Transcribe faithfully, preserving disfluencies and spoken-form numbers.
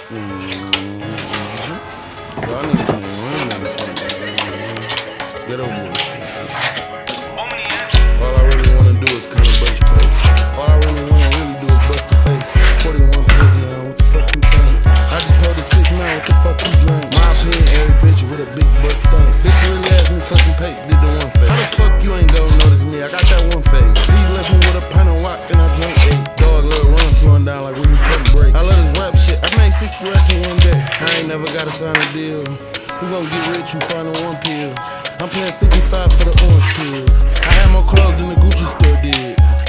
Mm-hmm. Y'all niggas ain't running that shit. Get over it. All I really wanna do is kinda bust your face. All I really wanna really do is bust the face. forty-one crazy, uh, what the fuck you think? I just pulled a six nine, what the fuck you drink? My opinion, every bitch with a big butt stink. Bitch really asked me for some pay, did the one face. How the fuck you ain't gon' notice me? I got that one face. He left me with a pint of rock and I drank eight. Dog let it run slowing down like when you pump break. I love this rap shit, I made sixty racks in one day. I ain't never gotta sign a deal. You gon' get rich, you findin' one pill. I'm paying fifty-five for the orange pill. I had more clothes than the Gucci store did.